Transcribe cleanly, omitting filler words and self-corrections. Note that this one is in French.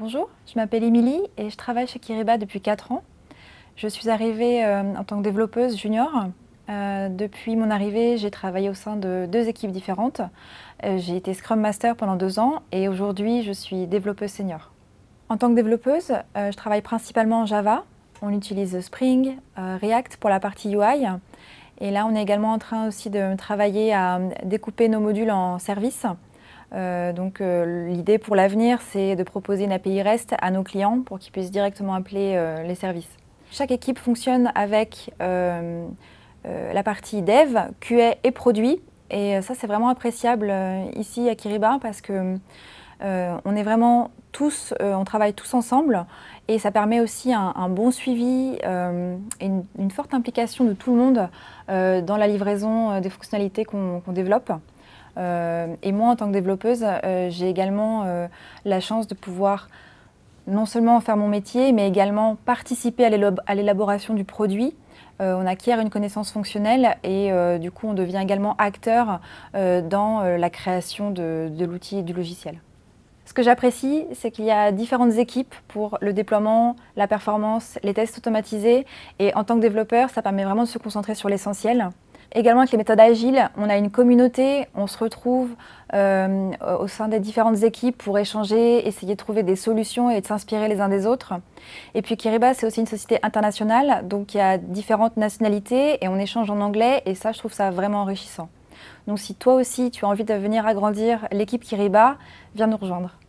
Bonjour, je m'appelle Émilie et je travaille chez Kyriba depuis 4 ans. Je suis arrivée en tant que développeuse junior. Depuis mon arrivée, j'ai travaillé au sein de 2 équipes différentes. J'ai été Scrum Master pendant 2 ans et aujourd'hui je suis développeuse senior. En tant que développeuse, je travaille principalement en Java. On utilise Spring, React pour la partie UI. Et là, on est également en train aussi de travailler à découper nos modules en services. L'idée pour l'avenir, c'est de proposer une API REST à nos clients pour qu'ils puissent directement appeler les services. Chaque équipe fonctionne avec la partie dev, QA et produit. Et ça, c'est vraiment appréciable ici à Kyriba parce que on est vraiment tous, on travaille tous ensemble et ça permet aussi un bon suivi et une forte implication de tout le monde dans la livraison des fonctionnalités qu'on développe. Et moi, en tant que développeuse, j'ai également la chance de pouvoir non seulement faire mon métier, mais également participer à l'élaboration du produit. On acquiert une connaissance fonctionnelle et du coup, on devient également acteur dans la création de l'outil et du logiciel. Ce que j'apprécie, c'est qu'il y a différentes équipes pour le déploiement, la performance, les tests automatisés. Et en tant que développeur, ça permet vraiment de se concentrer sur l'essentiel. Également avec les méthodes agiles, on a une communauté, on se retrouve au sein des différentes équipes pour échanger, essayer de trouver des solutions et de s'inspirer les uns des autres. Et puis Kyriba, c'est aussi une société internationale, donc il y a différentes nationalités et on échange en anglais et ça, je trouve ça vraiment enrichissant. Donc si toi aussi tu as envie de venir agrandir l'équipe Kyriba, viens nous rejoindre.